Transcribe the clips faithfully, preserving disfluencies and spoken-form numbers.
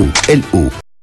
L O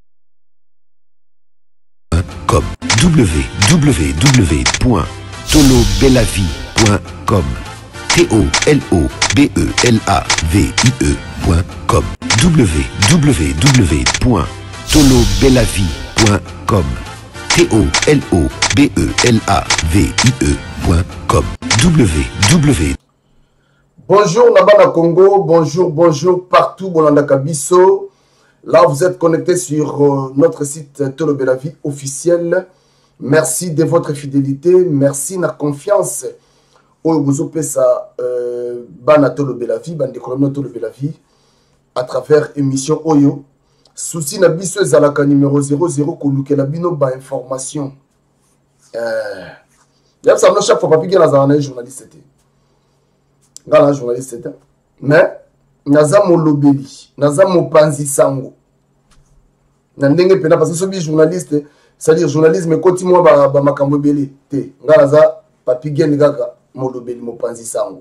com w w w point tolo belavie point com T O L O B E L A V I E point com w w w point tolo belavie point com T O L O B E L A V I E point com w w. Bonjour Nabana Congo, bonjour, bonjour partout, Bolanda Kabiso. Là, vous êtes connectés sur euh, notre site Tolo Belavie officiel. Merci de votre fidélité, merci de la confiance. Oyo vous pesa euh, Bana Tolo Belavie, Bande Colomno Tolo Belavie, à travers émission Oyo. Souci na biso ezalaka numéro zéro zéro kolukela bino ba information. Euh, y'a ça chaque fois papi na zana journaliste té. Ngala journaliste té. Mais naza molobeli, naza mopanzi sango. Na ndenge pena parce que so bi journaliste, c'est-à-dire journalisme koti moi ba ba makambo belé té. Ngala za papi geni kaka molobeli mopanzi sango.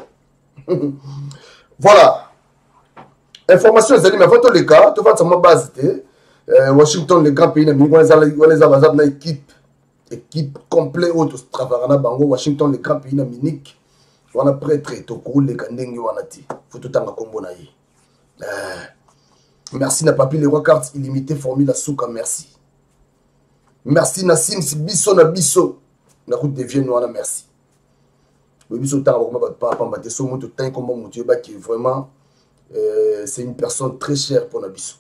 Voilà. Information est mais avant les cas, tu vois, ça m'a base. Washington, les grands pays, les avazab na équipe, équipe complète, autre travail bango. Washington, les grands pays, Munich, on a prêtre, to cool les kandeng wanati. Faut tout en combo na yi. Merci n'a pas pris les rois cartes illimitées formule à souka merci. Merci Nassim si biso na biso na route devient noana merci. Le biso tant comme pas pas battre so moto tant comme moto ba qui vraiment Euh, c'est une personne très chère pour Nabiso.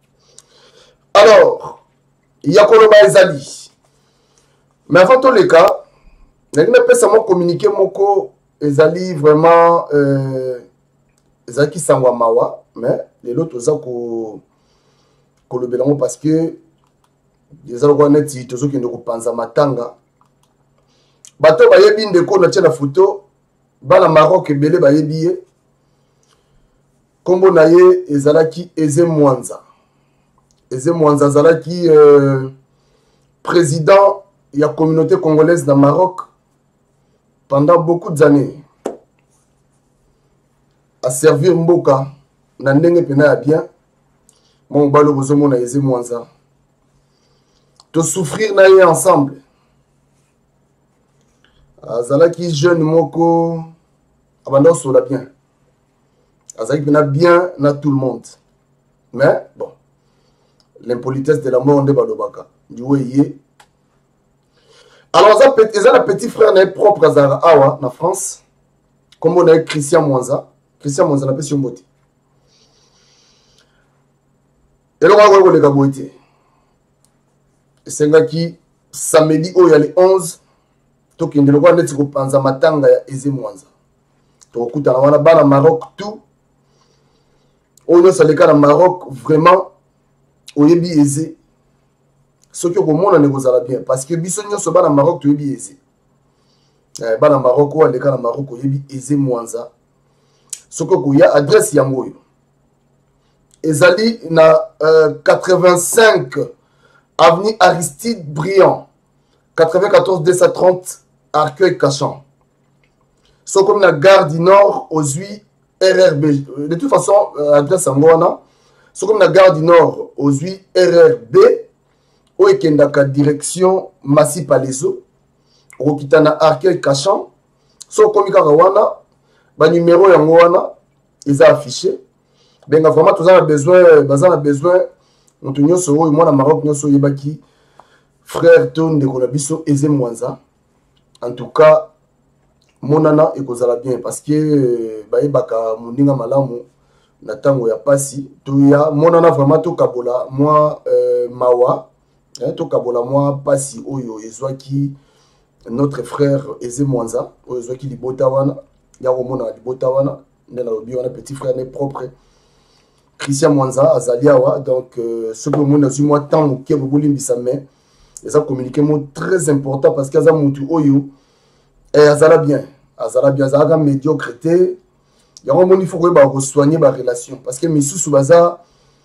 Alors, il y a Koloma Ezali. Mais avant tous les cas, je ne peux pas communiquer mon Ezali vraiment Ezali qui s'envoie mawa, mais les autres ont le bélan parce que les autres ont dit que nous avons pensé matanga. Bateau bayebi ndeko na tia la photo, bala Maroc et belé bayebi. Kombo naye ezalaki Eze Mwanza. Eze Mwanza ezalaki euh, président de la communauté congolaise dans Maroc pendant beaucoup d'années. A servir Mboka na ndenge pena ya bien. Mon balo bozomo na Eze Mwanza. To souffrir naye ensemble. Azalaki jeune moko abanda sola bien. Azaïk vient bien à tout le monde. Mais bon, l'impolitesse de la mort de Balobaka. Du way. Alors, ils ont un petit frère propre à Zara Awa, en France. Comme on a Christian Mwanza. Christian Mwanza n'a pas si on botte. Et là, on va voir les gars. C'est un gars qui, samedi, il y a les onze. Donc, il y a des gens qui pensent à Matanga et Eze Mwanza. Donc, il y a des gens Maroc, tout. On a le cas au Maroc, vraiment, au yebi aisé. Ce qui est au monde, on est bien. Parce que Bissonio se bat au Maroc, tu yebi aisé. Bat au Maroc, ou le cas au Maroc, au yebi aisé Mwanza. Ce qui y a adresse Yangoyo. Ezali na quatre-vingt-cinq avenue Aristide Briand, quatre-vingt-quatorze deux cent trente Arcueil Cachan. Ce comme la gare du Nord aux huit R R B. De toute façon, euh, adresse à moi, c'est comme la gare du Nord aux huit R R B, où est la direction Massi Palaiso, où est na Arcueil Cachan, so comme il y a un numéro yangoana, ils ont affiché. Ben vraiment, tous ont besoin, bazan a besoin, nous tenons sur eux, moi, na Maroc, nous sommes yebaki, frère Ton de Kolabiso, Eze Mwanza. En tout cas, monana ekozala bien parce que baebaka moninga malamu na tango ya pasi to ya monana vraiment to kabola moi euh, mawa hein, to kabola moi pasi oyo ezwaki notre frère Eze Mwanza oyo ezwaki libota wana ya komona libota wana ndena lobi wana petit frère né propre Christian Mwanza azaliawa donc euh, ce que mon azu moi tant ke bolimbisa mais ça communiquer mot très important parce que za mutu oyo et azala bien, azala bien, azala médiocrité. Il y a un moment il faut que soigner ma relation parce que mes sous baza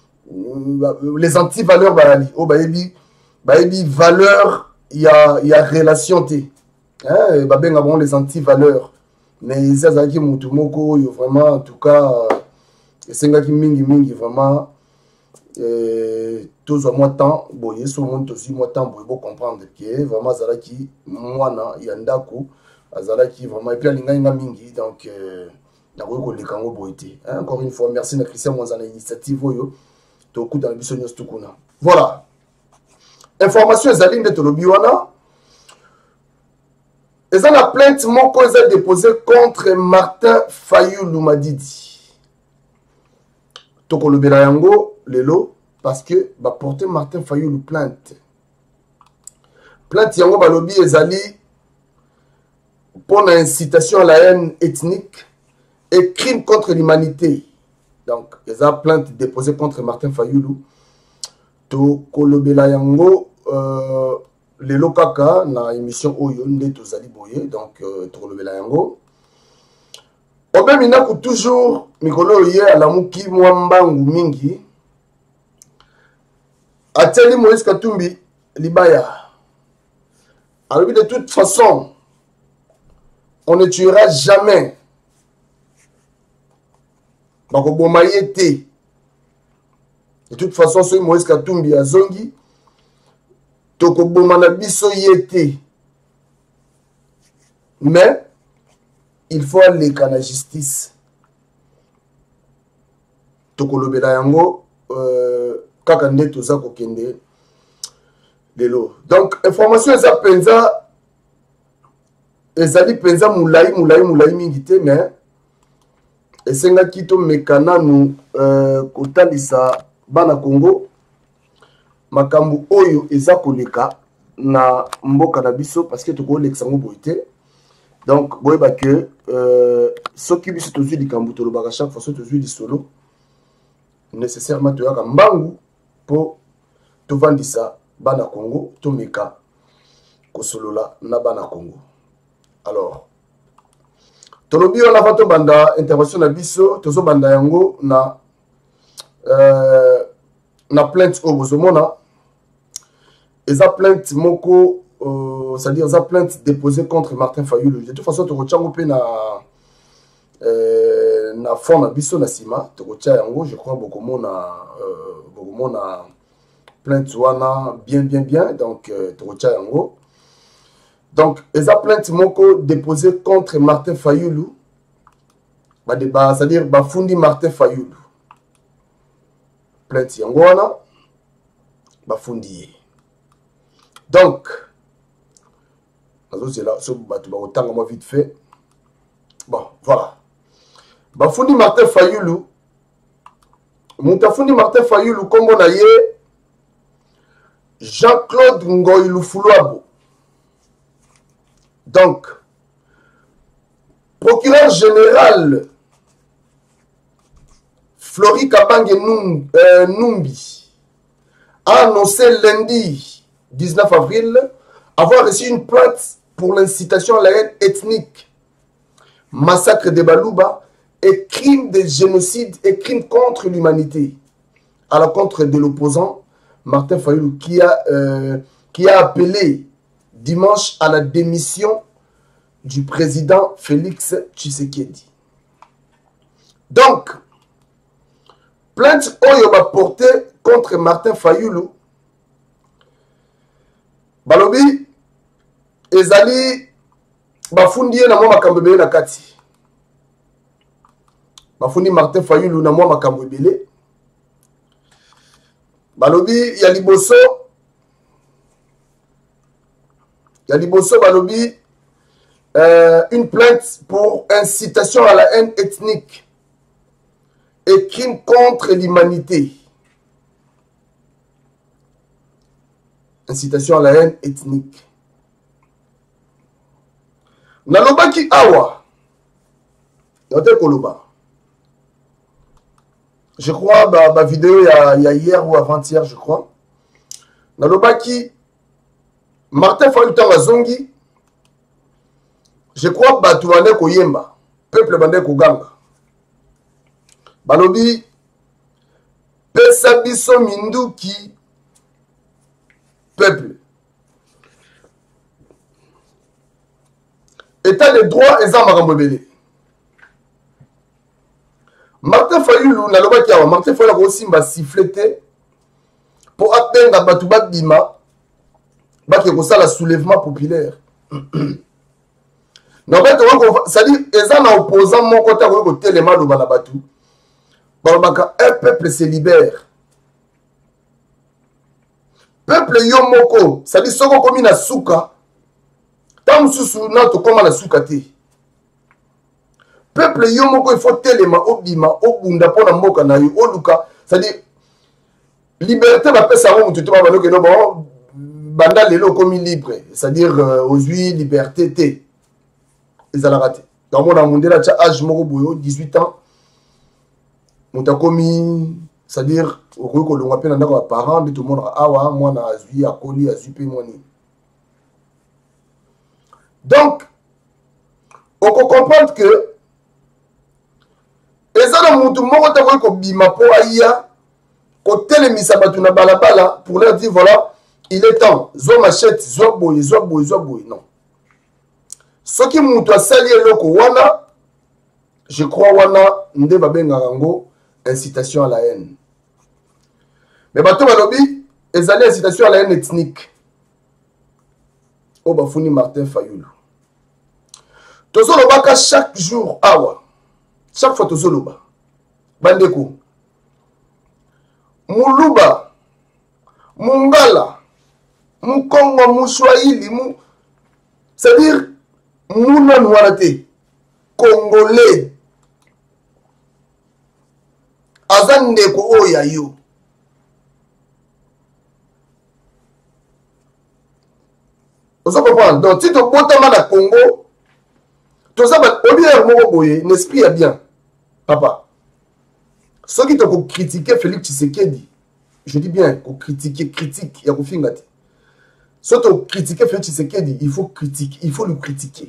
les anti-valeurs balali. Oh baby, baby valeur il y a il y a relation t. Hein, bah ben avant les anti-valeurs. Mais ça ça qui mutu moko yo vraiment en tout cas c'est un gars qui mingi mingi vraiment tous moi temps boye sur mon tous moi temps boye pour comprendre que vraiment zalaki mwana yandako azalaki vraiment et puis alinga inga mingi donc nakoki koleka ngo boye te encore une fois merci na Christian Mwanza na initiative oyo tokuta na biso nyonso tukuna voilà information ezali nde tolobi wana eza na plainte moko eza déposé contre Martin Fayulu Madidi tokolobela yango lelo parce que ba porter Martin Fayulu plainte plainte yango balobi ezali pour incitation à la haine ethnique et crime contre l'humanité. Donc eza plainte déposée contre Martin Fayulu tokolobela yango euh, lelo kaka na émission oyo nde tozali boye donc euh, tokolobela yango obe minaku toujours mikolo ye alamuki mwambangu mingi ateli Moïse Katumbi libaya alors de toute façon on ne tuera jamais bakoboma ye te de toute façon ce Moïse Katumbi azongi tokoboma na biso ye te mais il faut aller à la justice. Tokolobela yango euh kaka nde toza kokende lelo. Donc information eza penza ezali penza mulai mulai mulai mingi te mais esenga kito mekana nu euh kotalisa bana Congo makambu oyo eza koleka na mboka na biso parce que tokolekisa ngo boite. Donc, vous voyez que euh, ce qui est tout de likambu tolobaka chaque fois ce tout de solo nécessairement tu as un mbangu pour te vendre ça bana Congo to meka ko solola na bana Congo. Alors tolobi on a fait banda intervention na biso tozo banda yango na euh, na plainte au bozomona eza plainte moko Euh, c'est-à-dire sa plainte déposée contre Martin Fayulu. De toute façon, tu retiens un peu na euh, na fond na biso na sima, tu retiens yango, je crois beaucoup mon na euh, beaucoup mon na plainte wana bien bien bien, donc euh, tu retiens yango. Donc, esa plainte moko déposée contre Martin Fayulu. Ba de ba, c'est-à-dire ba fundi Martin Fayulu. Plainte yango wana ba fundi. Donc c'est là, ce autant moi vite fait. Bon, voilà. Bafundi Martin Fayulu. Moutafundi Martin Fayulu, comme on a dit, Jean-Claude Ngoïlou Foulouabo. Donc, procureur général Flori Kabange Numbi a annoncé lundi dix-neuf avril avoir reçu une plainte pour l'incitation à la haine ethnique, massacre de Balouba et crime de génocide et crime contre l'humanité à l'encontre de l'opposant Martin Fayulu qui a, euh, qui a appelé dimanche à la démission du président Félix Tshisekedi. Donc, plainte Oyo va porter contre Martin Fayulu. Balobi ezali bafundi na mwa makambo ebele na kati. Bafundi Martin Fayulu na mwa makambo ebele. Balobi ya liboso ya liboso balobi euh, une plainte pour incitation à la haine ethnique et crime contre l'humanité. Incitation à la haine ethnique. Nalobaki awa. Yote koloba. Je crois, ma, ma vidéo il y, a, il y a hier ou avant-hier, je crois. Nalobaki Martin Fayulu Tangazongi. Je crois que tu vas koyemba. Peuple bande koganga. Balobi pesa biso minduki peuple. État de droit et Zamagambobele. Martin Fayulu, Naloba Kiawa, Martin Fayulu aussi m'a siffleté benga bato babima baki kosala soulèvement populaire. Non mais c'est-à-dire eza na opposant moko ta ko telema do bana batu. Balobaka un peuple se libère. Peuple yo moko, c'est-à-dire soko komi na suka. Tam susu na to koma na suka te. Peuple yo moko il faut telema obima obunda pona mboka na yo oluka, c'est-à-dire liberté ba pesa ngo mutu to ba baloke no bon banda lelo komi libre, c'est-à-dire euh, aujourd'hui liberté te. Ils ont raté. Dans mon monde là, tu as âge moko boyo dix-huit ans. Muta komi, c'est-à-dire au coup que l'on appelle un autre parent de tout le monde ah ouais moi na azui akoli azupe moni. Donc on peut comprendre que ezana mutu moko ta ko bima po aya ko telemisa batu na balabala pour leur dire voilà, il est temps, zo machette, zo boy, zo boy, zo boy. Non. Ce qui mutu asali eloko wana, je crois wana nde babenga rango incitation à la haine. Mais bato balobi ezali incitation à la haine ethnique. O bafuni Martin Fayulu. Tozolobaka chaque jour awa. Chaque fois tozoloba. Bandeko. Muluba. Mungala. Mukongo, Mouchouaïli, mou. C'est-à-dire Mouna Nouarate. Congolais. Azandeko Oyayo. Vous comprenez? Donc, si tu as un Congo, tu as un esprit bien. Papa. Ceux qui t'ont critiqué Félix Tshisekedi, je dis bien, qu'on critiquer, critique, il y a un ceux qui ont critiqué Félix Tshisekedi, il faut critiquer, il faut le critiquer.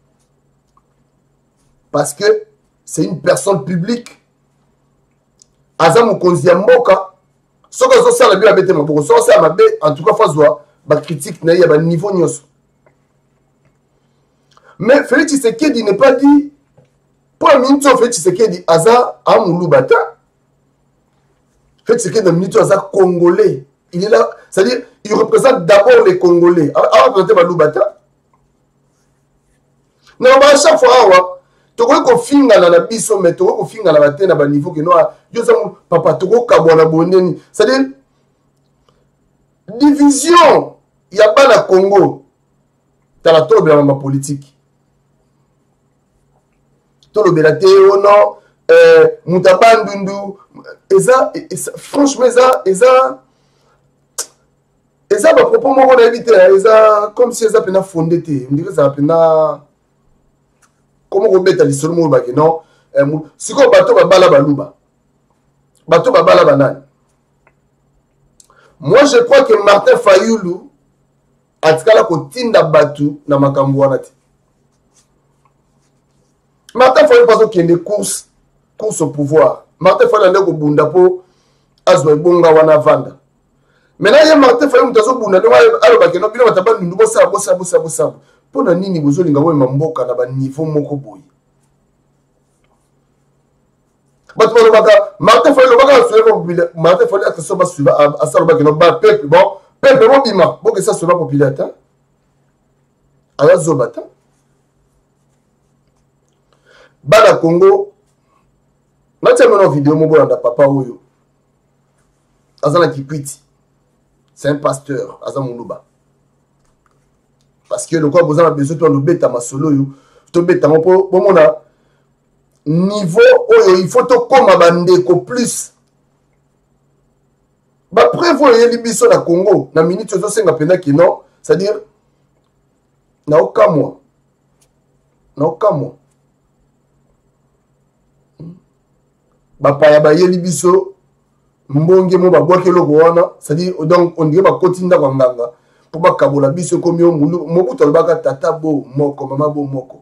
Parce que c'est une personne publique. Azam Konzi Mboka, ceux qui ont fait la bien avec moi, ceux qui ont fait en tout cas, Fazwa, ba critique na ya niveau nyos. Mais Félix Tshisekedi n'est pas dit pour un minute Félix Tshisekedi aza amulu bata. Félix Tshisekedi un minute aza congolais. Il est là, c'est-à-dire il représente d'abord les Congolais. A représenter balu bata. Non ba chaque fois awa to ko finga na biso mais to ko finga na batena ba niveau que no yo za papa to ko kabona boneni. C'est-à-dire division, il n'y a pas de Congo. Dans la tour de la politique. Tout le belate, oh non, Moutaba Ndundu, franchement, ça, ça, à propos, moi, on a évité, comme si ça a fondé, on dirait ça a comment on met à l'histoire, non, si on bateau, bala baluba, bateau, bala banane. Moi, je crois que Martin Fayulu a dit qu'il a battu dans ma cambouanate. Martin Fayulu parce qu'il y a des courses, courses au pouvoir. Martin Fayulu a dit qu'il a dit Azwa Bonga wana vanda. Maintenant, il y a Martin Fayulu qui a dit qu'il a dit qu'il a dit qu'il a dit qu'il a dit pour na nini bozolinga we mamboka na ba niveau moko boy. Bato balobaka Martin Fayulu baka suivre populaire Martin Fayulu a so ba suivre a ça lobaka no ba peuple bon peuple mo bima bo que ça soit populaire ta ala zobata bana Congo na tellement une vidéo mo bolanda papa oyo azana kikwiti c'est un pasteur azamuluba parce que le quoi vous avez besoin de nous bêta ma solo yo to bêta mo po mona niveau oyo il faut to koma bandeko plus ba prévoir yeli biso na Congo na minute zo senga pena ki non c'est-à-dire na aucun mois na aucun mois ba pa ya ba yeli biso mbonge mo ba boke loko wana c'est-à-dire donc on dirait ba kotinda kwa nganga pour ba kabola biso komi o mulu mobuto lobaka tata bo moko mama bo moko.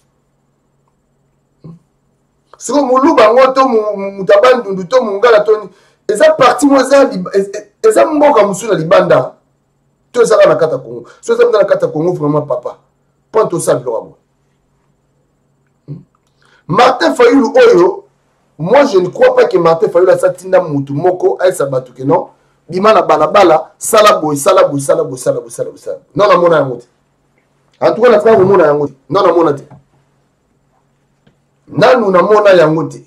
Si vous avez un peu de temps, vous avez eza parti moza eza mboka musuna libanda to eza na kata Congo so eza na kata Congo vraiment papa point to ça blora. Martin Fayulu oyo, moi je ne crois pas que Martin Fayulu a satina mutu moko a sabatu que non bima na balabala sala boy sala boy sala boy sala boy sala boy sala non na mona yango te en tout cas na faka mona yango te non na mona te nanu na mona yango te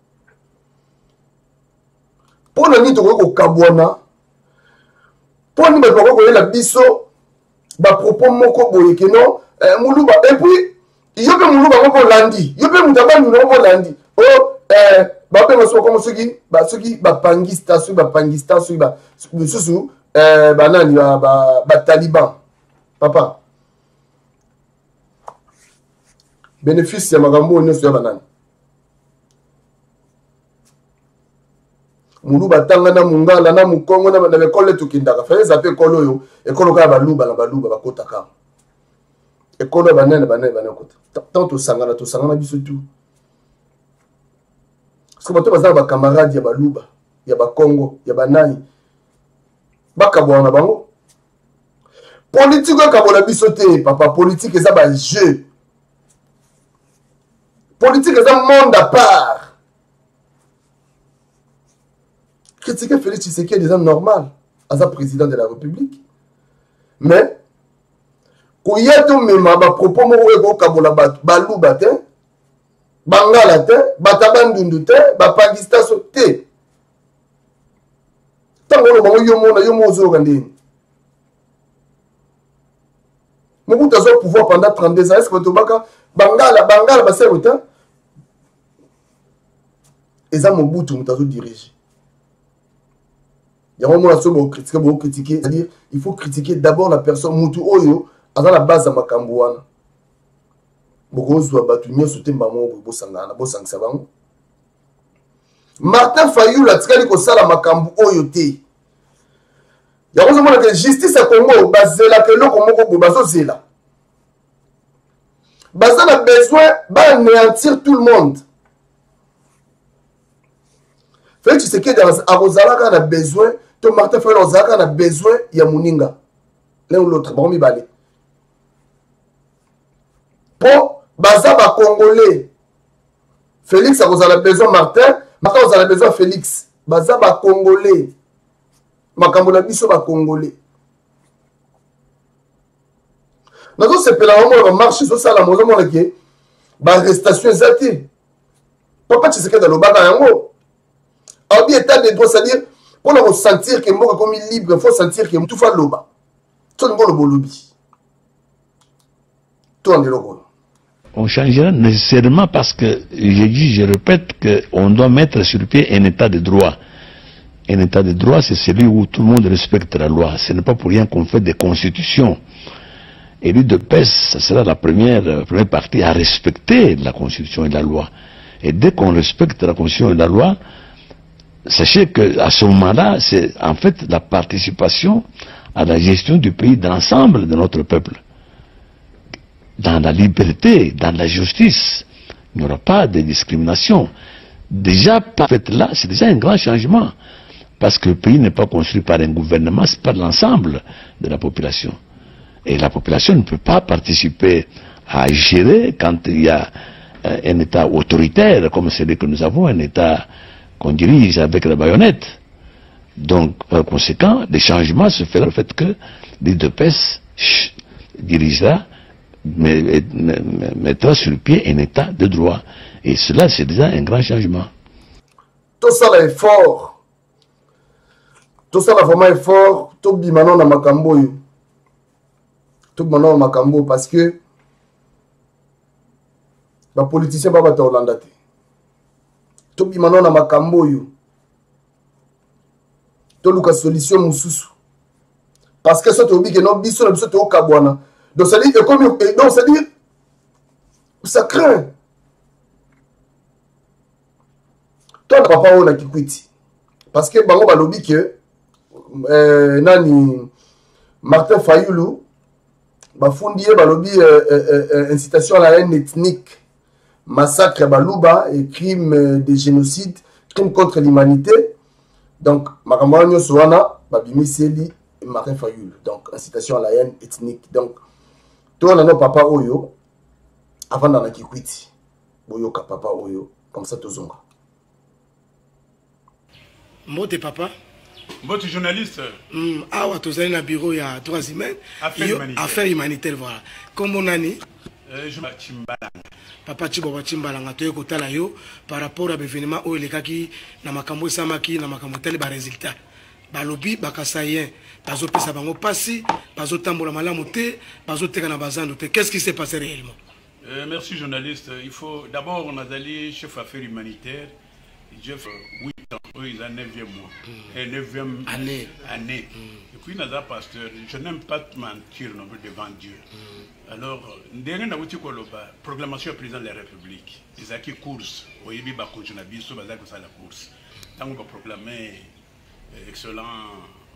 pona ni to ko kabwana poni ba ko ko la biso ba propos moko boye ke non muluba et puis yo pe muluba moko landi yo pe mutaba ni moko landi oh eh ba pe ngaso ko soki ba soki ba pangista soki ba pangista soki ba susu eh ba nani ba ba taliban papa bénéfice ya magambo nyonso ya banani muluba tanga na mungala na mukongo na na ekole tukindaka feza pe ekolo yo ekolo ka baluba na baluba bakota ka ekolo banene banene banakota tant to sangana to sangana biso tout parce que bato bazala ba camarade ya baluba ya bakongo ya banani bakabwana bango politique akabola biso te papa politique eza ba jeu politique eza monde à part. Critiquer Félix Tshisekedi est déjà normal à sa président de la République. Mais, quand il y a tout même ma propos, moi, je vais kabola balou baté, bangala té, batabandundu té, bapagista sauté. Tant que nous avons eu mon aïe mon zo gandé. Mon bout de pouvoir pendant trente-deux ans, est-ce que tu vas bangala bangala basé au temps? Et ça mon bout tu m'as dirigé. Il y a un moment où critiquer, où critiquer, c'est-à-dire il faut critiquer d'abord la personne Moutou Oyo à la base de Makambouana. Martin Fayulu a tiré le sala Makambu Oyo te. Il y a un moment que justice à Congo basela que le Congo bazo zela. Baza a besoin d'anéantir tout le monde. Fait tu sais que dans Arozalaka a besoin to Martin Fayulu Arozalaka a besoin il y a Mouninga l'un ou l'autre bon mi balé pour baza ba congolais Félix Arozala besoin Martin Martin Arozala besoin Félix baza ba congolais makambo na biso ba congolais nazo sepela vraiment marche so sala mozo mona ke ba arrestation exacte papa tu sais que dans le baba yango en état de droit, c'est-à-dire, pour nous sentir que nous sommes libres, il faut sentir que nous sommes libres. Tout le monde est libre. On changera nécessairement parce que, je dis, je répète, qu'on doit mettre sur pied un état de droit. Un état de droit, c'est celui où tout le monde respecte la loi. Ce n'est pas pour rien qu'on fait des constitutions. Et l'U D P E S, ce sera la première, la première partie à respecter la constitution et la loi. Et dès qu'on respecte la constitution et la loi, sachez qu'à ce moment-là, c'est en fait la participation à la gestion du pays de l'ensemble de notre peuple. Dans la liberté, dans la justice, il n'y aura pas de discrimination. Déjà, par fait là, c'est déjà un grand changement. Parce que le pays n'est pas construit par un gouvernement, c'est par l'ensemble de la population. Et la population ne peut pas participer à gérer quand il y a un État autoritaire, comme celui que nous avons, un État qu'on dirige avec la baïonnette. Donc, par conséquent, les changements se feront le fait que l'U D P E S dirigera, mettra sur le pied un état de droit. Et cela, c'est déjà un grand changement. Tout ça là est fort. Tout ça là vraiment est fort. Tout bimano na makambo yo. Tout bimano na makambo parce que les politiciens ne sont pas Hollande. To bimano na makambo yo to luka solution mususu parce que ça te obi que non biso na biso to kabwana donc ça dit comme donc ça dit ça craint toi papa on a kikwiti parce que bango balobi que euh, nani Martin Fayulu bafundi balobi euh, euh, euh, incitation à la haine ethnique, massacre Balouba et crime de génocide, crime contre l'humanité. Donc, Maramanyo Soana, Babimi Seli, Martin Fayulu. Donc, incitation à la haine ethnique. Donc, toi, on a nos papa Oyo, avant d'en akikwiti. Boyo ka papa Oyo, comme ça, tozonga. Mote papa, Votre journaliste Ah, ouais, tu es un bureau il y a trois semaines. Affaires humanitaires. Affaires humanitaires, voilà. Comme on a dit, je m'appelle Papa Chibo Chimbalanga, tu es côté là, par rapport à l'événement où il est qui na makambo samaki na makambo tel ba résultat. Balobi bakasayen, bazo pesa bango passi, bazo tambola malamu te, bazo teka na bazando te. Qu'est-ce qui s'est passé réellement? euh, Merci journaliste. Il faut d'abord on a allé chef affaires humanitaires. Jeff huit ans, eux ils ont neuvième mois, mm. et neuvième année. année. Mm. Et puis Naza pasteur, je n'aime pas te mentir non plus devant Dieu. Mm. Alors, dernier na wuti koloba, proclamation du président de la République. Ils ont qui course, au Ibi Bako Jonabiso, bazak ça la course. Tant qu'on va proclamer excellent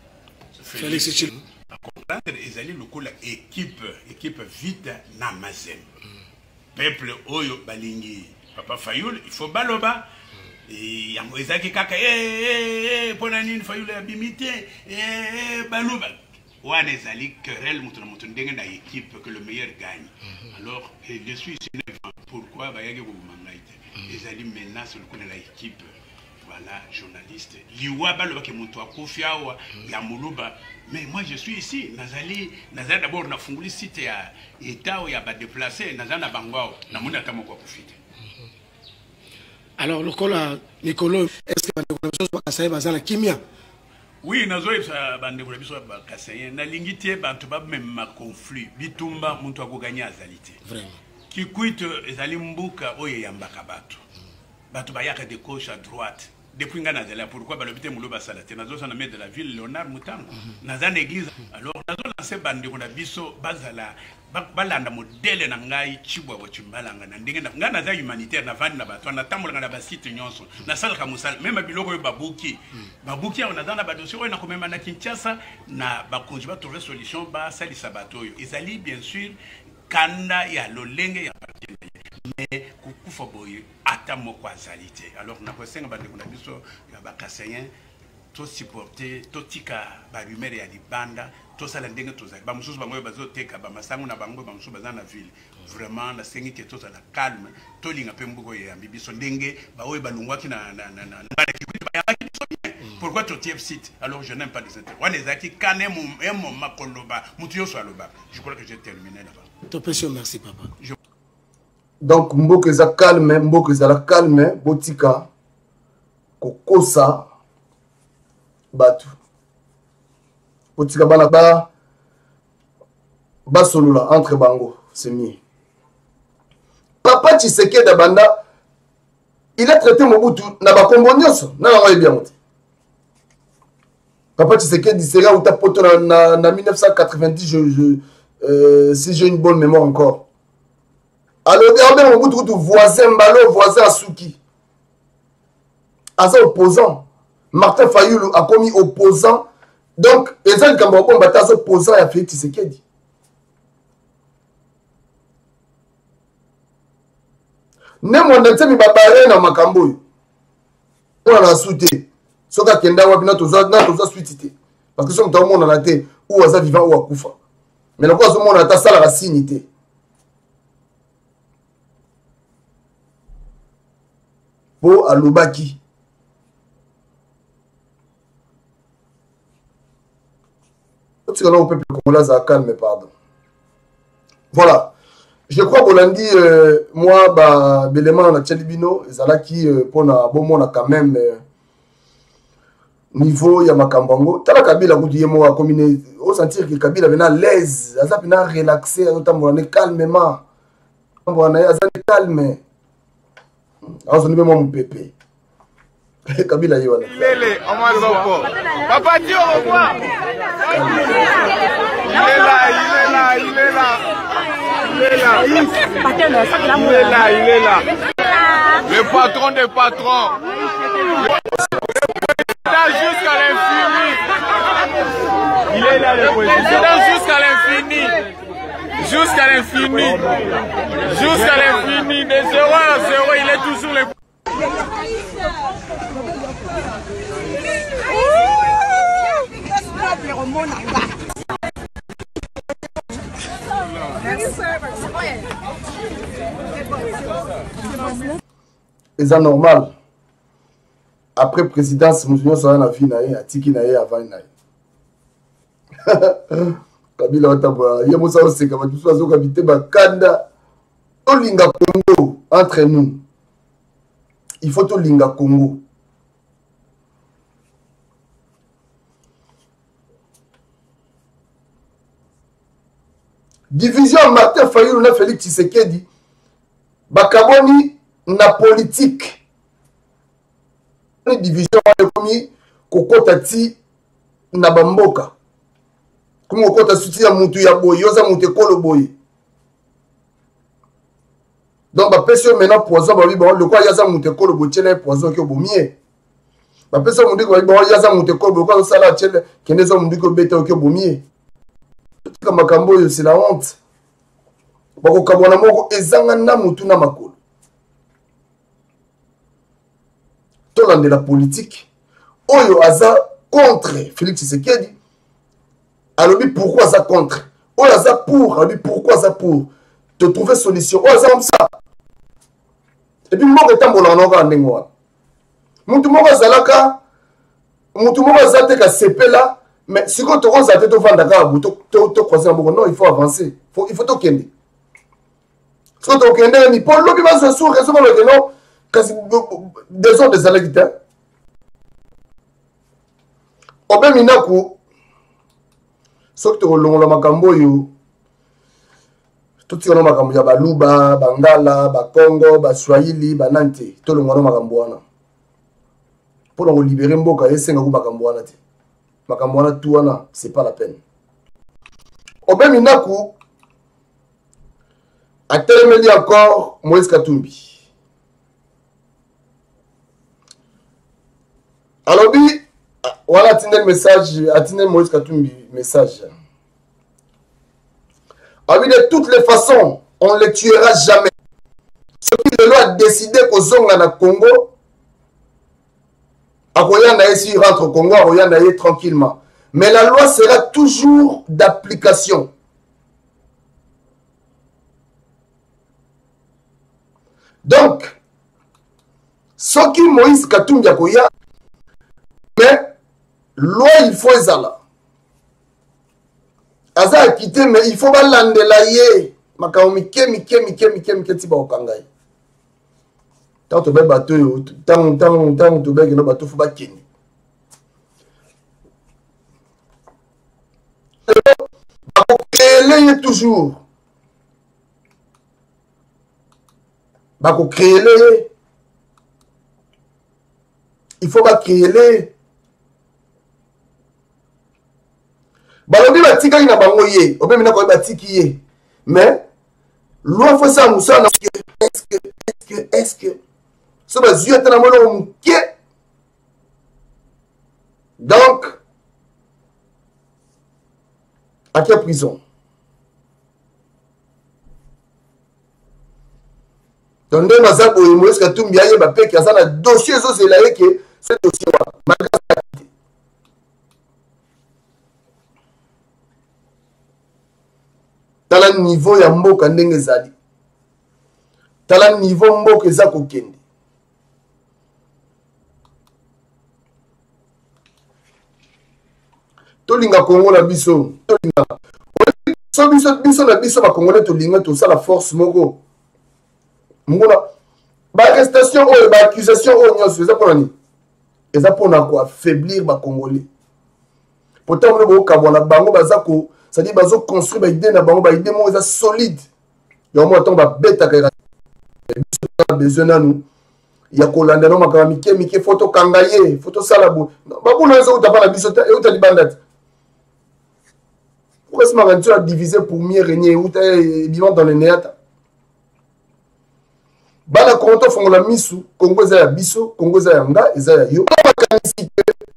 Félix Tchil. À comprendre, ils allaient le coup la équipe, équipe vite Namazem. Peuple Oyo Balingi, Papa Fayoul, il faut baloba. Et Ezaki Kaka, eh, eh, Ponanine, Fayoul Abimité, eh, Balouba. Ouane Ezali, querelle, mouton, mouton, dengue dans l'équipe, que le meilleur gagne. Alors, je suis neuf ans. Pourquoi Bayagi Goumangaïte Ezali menace le coup de l'équipe. Voilà, journaliste. Liwa Balouba qui monte à Kofiawa, Yamoulouba. Mais moi je suis ici. Nazali, Nazali d'abord, on a fondé le site à État où il y a pas déplacé. Nazali à Bangao, Namuna Tamoko profite. Alors, le col Nicolo, est-ce que la chose va casser la kimia? Oui, nous avons bande pour la biso ba kassaye na lingité bantu ba même conflit bitumba muntu akoganya azalité. Vraiment. Qui quitte ezali mbuka oye yambaka batu. Batu ba yaka de gauche à droite. Depuis nga nazala pourquoi ba lobité mulo ba salate nazo sana maire de la ville Léonard Mutango. Naza église. Alors nazo lancer bande pour la biso bazala balanda modèle na ngai chibwa bo chimbalanga na ndenge na ngana za humanitaire na vandi na bato na tambola na ba site nyonso na sala ka musala même biloko yo babuki babuki on a dans ba dossier na komema na Kinshasa na ba konji ba trouver solution ba salisa bato yo ezali bien sûr kanda ya lolenge ya parti mais kukufa boye ata moko azalité alors na kosenga ba ndeko na biso ya ba kasayen to supporter to tika ba rumeur ya libanda to sala ndenge to za ba mususu bango bazo teka ba masango na bango ba mususu bazana ville vraiment na sengi ke to sala calme to linga pe mbuko ya bibiso ndenge ba oye balungwaki na na na na ba kikuti ba yaki biso bien pourquoi to T F site alors je n'aime pas les intérêts wana ezaki kane mu emo makoloba mutu yo so aloba je crois que j'ai terminé là-bas. To pesio merci papa. Je... Donc mboka za calme mboka za la calme botika kokosa batu botika bana ba basolola entre bango c'est mieux. Papa Tshisekedi banda il a traité Mobutu na ba kombo nyonso na nga bien monté. Papa Tshisekedi sera ou tapoto na, na, na mille neuf cent quatre-vingt-dix je, je euh, si j'ai une bonne mémoire encore. Alors regardez Mobutu voisin Mbalo voisin Asuki. Asa opposant. Martin Fayoulou a commis opposant. Donc, Ezan Kambabon Batazo opposant à Félix Tshisekedi. Ne mon ntemi babare na makambo. On a souté. Soka kenda wabina toza na toza suitité. Parce que son temps on en a été ou aza vivant ou akufa. Mais le quoi ce monde a ta sala racinité. Pour alobaki. Au peuple congolais à calme, pardon. Voilà. Je crois qu'on l'a dit, euh, moi, bah, l'élément on a Tchelibino, et ça qui pour na bon monde quand même euh, niveau ya makambango. Tala Kabila goudi moi combiné au sentir que Kabila venait à l'aise, ça venait relaxé, on est calmement, on est calme. Alors on est même mon pépé. Kabila yo. Lele, Amazoko. Papa Dieu au revoir. Il est là, il est là, il est là. Il est là. Il est là, il est là. Le patron des patrons. Le président jusqu'à l'infini. Il est là, le président jusqu'à l'infini. Jusqu'à l'infini. Jusqu'à l'infini. De zéro à zéro, il est toujours le. C'est normal. après présidence musulman sera na vie na ye atiki na ye avant na ye Kabila wataba ye musa oseka ba tuso azoka bité bakanda tolinga Congo entre nous il faut tolinga Congo division Martin Fayulu na Félix Tshisekedi bakaboni na politique division ekomi kokota ti na bamboka comme kokota suti ya mutu ya boye yoza mutu ekolo boye donc bapesi yo maintenant poison babi bango lokwa yaza mutu ekolo boye tiena ye poison oki obomie bapesi yo mundu babi bango yaza mutu ekolo boye lokwa osala tiena kende eza mundu obeta oki obomie totika makambo oyo c'est la honte bakokabwana moko ezanga na mutu na makolo de la politique oyo aza contre Félix Tshisekedi alobi pourquoi aza contre oyo aza pour alobi pourquoi aza pour te trouver solution oyo aza comme ça et puis moko etambola na oka ndenge wana mutu moko azalaka mutu moko aza te ka sepela mais sikoyo tokoza te tovanda kaka bu tokroise na moko non il faut avancer il faut tokende sikoyo tokende ni mpo lobi bazwa sur réseau balobeke non kasi des ordres des alégitaires obe minaku soki tokolongola makambo oyo totikana makambo ya baluba bangala bakongo baswahili banani te tolongwana makambo wana mpona kolibere mboka esengaku makambo wana te makambo wana tu wana c'est pas la peine obe minaku atelemeli encore Moïse Katumbi alors bi voilà atteindre le message atteindre Moïse Katumbi message alors de toutes les façons on ne les tuera jamais ce qui le loi a décidé qu'aux zonga na Congo akoya na si rentre au Congo akoya na ye tranquillement mais la loi sera toujours d'application donc ce qui Moïse Katumbi akoya mais loi il faut ezala aza akite mais il faut balandela ye makambo mike mike mike mike mike ti baokanga ye ntango tobe bato oyo ntango ntango ntango tobeke no bato fo bakende bakokreele ye toujours bakokreele ye il faut bakreele balobi batikaki na bango ye obemi na koyeba batiki ye mais loi faut ça musala est-ce que est-ce que est-ce que so bazwi ata na moloko moke donc akia prison donc nde baza boye Moïse Katumbi ayeba mpe ke aza na dossier ezozela ye ke ce dossier wana malgré tala niveau ya mboka ndenge ezali tala niveau mboka eza kokende tolinga Congo na biso tolinga so biso biso na biso ba Congolais tolinga to la force moko mona ba arrestation oyo ba accusation oyo nyonso eza pona ni eza pona ko affaiblir ba Congolais pourtant on bo kabona bango baza ko c'est-à-dire bazo construire ba idée na bango ba idée mo eza solide yo mo ton ba beta ka besoin na nous ya kolanda no makama mike mike photo kangaye photo sala bo ba bona ezo utapa na biso e uta libanda pourquoi ce matin tu as divisé pour mieux régner uta vivant dans le néata bana konto fongola misu Congo za ya biso Congo za ya nga eza ya yo makanisi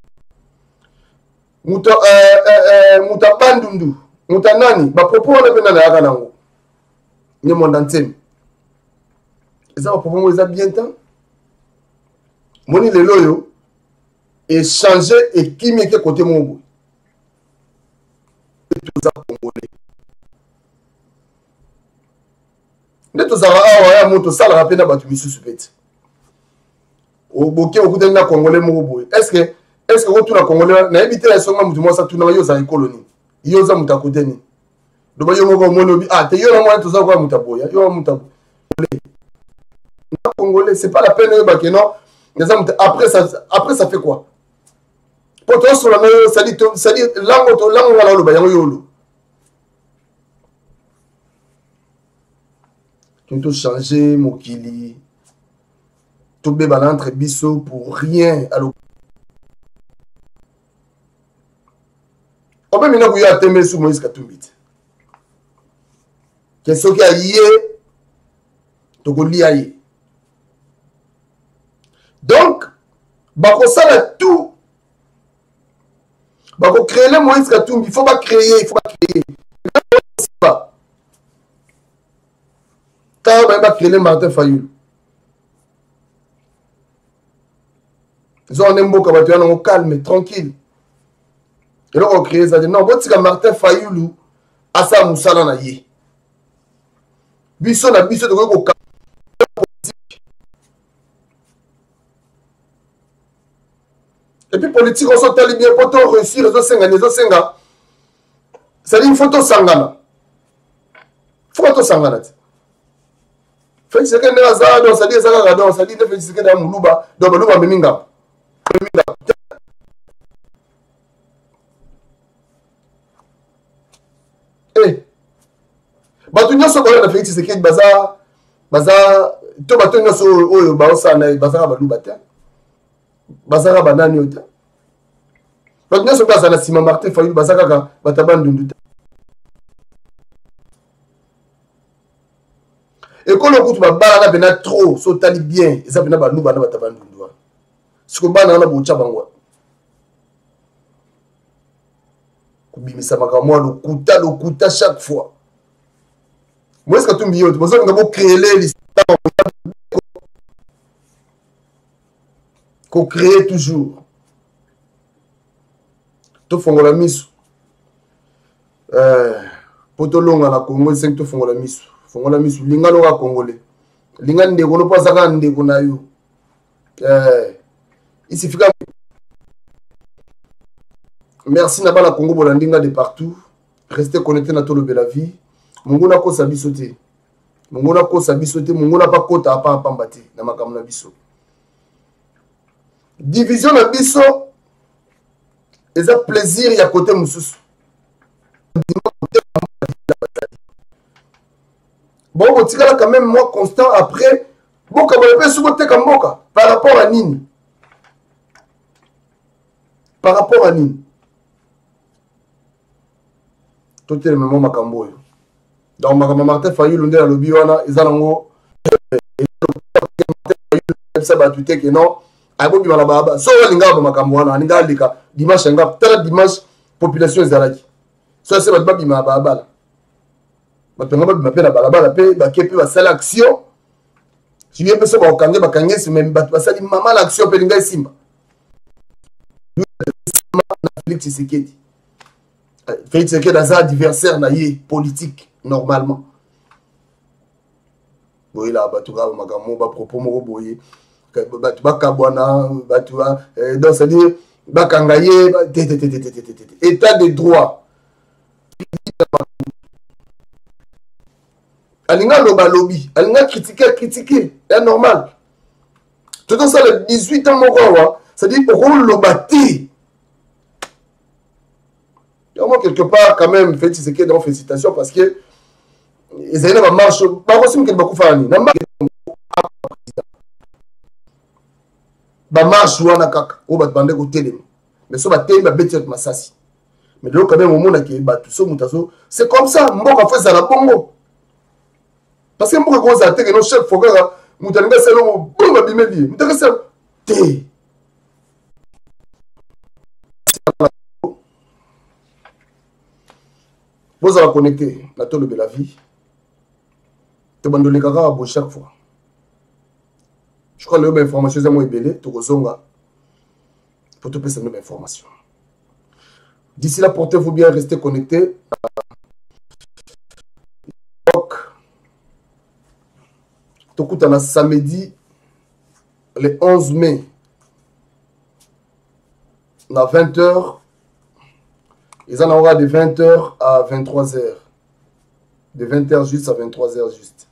muta euh euh muta bandundu muta nani ba propos na pena na yaka nango ni monde entier eza ba propos eza bien temps moni lelo yo échanger et kimi ke côté mongo tout ça congolais nde tozala awa ya moto sala rapena batu misusu pete au boké au côté na congolais moko est-ce que est-ce que retour na congolais na habité la songa mutu mo sa tuna yo za colonie yo za muta côté ni do ba yo moko mono bi ah te yo na mo to za kwa muta boya yo muta na congolais c'est pas la peine yo ba que non après ça après ça fait quoi pour toi sur la ça dit ça dit langue to langue ngala lo ba yango yolo tout changer mokili tout bébé entre biso pour rien alors on peut maintenant bouiller à temer sous Moïse Katumbi qu'est-ce qui a yé to ko liaye donc bako sala tout bako créer le Moïse Katumbi il faut pas créer il faut pas créer pas quand on va créer le Martin Fayulu ils ont un mot comme tu es calme tranquille et là on crée ça dit non bon Martin Fayulu asa musala na ye biso na biso de ko et puis politique on s'en tali bien pour toi réussir les autres les autres ça dit une photo sangana photo sangana fait ce que ne aza donc ça dit ça ga donc ça dit ne fait ce que na muluba donc muluba meminga meminga eh batu nyoso ba na fait ce que baza baza to batu nyoso oyo ba osana baza ba luba te bazaka banani ota donc nyoso baza na sima Martin Fayulu bazaka ka batabandundu et quand on écoute bala na bena trop so tali bien ça bena ba luba na batabandundu ce que bana na bocha bangwa kubimisa makamwa lokuta lokuta chaque fois moi est-ce que tu m'y tu besoin de créer l'histoire qu'on crée toujours. Tout fongola misu. Euh, poto longa la Congo c'est tout fongola misu. Fongola misu linga longa congolais. Linga ndeko no pas saka ndeko na yo. Euh, ici fika. Merci na bana Congo bolandinga de partout. Restez connectés na Tolo Bela Vie. Mungu na ko sabi sauter. Mungu na ko sabi sauter, mungu na pa kota pa pambate na makamna biso. Division na biso eza plaisir ya côté mususu. Bon, on tire quand même moi constant après. Bon, comme on peut se côté comme Moka par rapport à Nini. Par rapport à Nini. Tout est le même makambo. Donc makambo Martin Fayulu ndé na lobi wana ezanango ça ba tout que non. Abobi bala baba so linga ba makambo wana ninga lika dimanche nga tala dimanche population ezalaki so c'est ba babi ma baba ba penga ba mapela bala bala pe ba kepi ba sala action si bien personne ba kange ba kange si même ba sali mama l'action pe linga simba na Félix Tshisekedi Félix Tshisekedi dans un adversaire na yé politique normalement boy là ba tout ga makambo ba propos moko boye batu bakabwana batu donc ça dit bakangaye état de droit alinga loba lobby alinga critiquer critiquer c'est normal tout ça le dix-huit ans moko wa ça dit rôle lobati moi quelque part quand même fait c'est que donc félicitations parce que ils avaient une marche pas aussi que beaucoup fani na ba marche wana kaka o ba bande ko telema mais so ba tei ba beti masasi mais donc quand même au monde qui ba tout so mutaso c'est comme ça mboka fait ça la bongo parce que mboka ko za te que no chef fogara mutanga selo bon ba bimeli mutanga selo te vous allez connecter na Tolo Bela Vie te bandole kaka bo chaque fois. Je crois que les informations sont moins belles, tout pour te passer une information. D'ici là, portez-vous bien, restez connectés. Tout coup, on a samedi, le onze mai, à vingt heures, ils en auront de vingt heures à vingt-trois heures. De vingt heures juste à vingt-trois heures juste.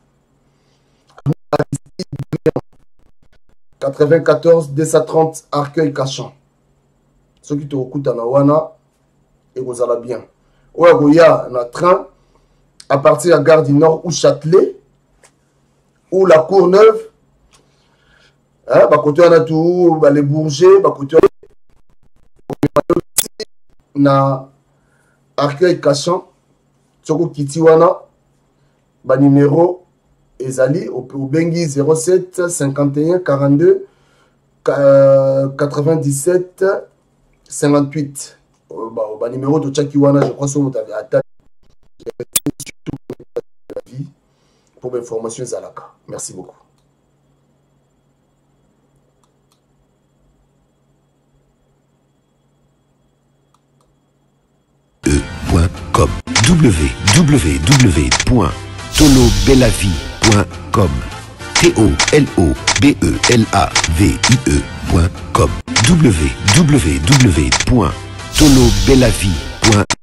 quatre-vingt-quatorze deux cent trente Arcueil Cachan. Ceux qui te écoutent en Awana, et vous allez bien. Ouais, il y a un train à partir de la gare du Nord ou Châtelet ou la Courneuve. Hein, bah, côté on a tout, bah, les Bourgers, bah, côté na Arcueil Cachan. Tsoko Kitiwana, bah, numéro Ezali au Bengi zéro sept cinquante et un quarante-deux quatre-vingt-dix-sept cinquante-huit. Bah, bah, numéro de Tchakiwana, je crois que c'est attaque la vie pour l'information Zalaka. Merci beaucoup. w w w point tolo belavie point com T O L O B E L A V I E point com w w w point tolo belavie point com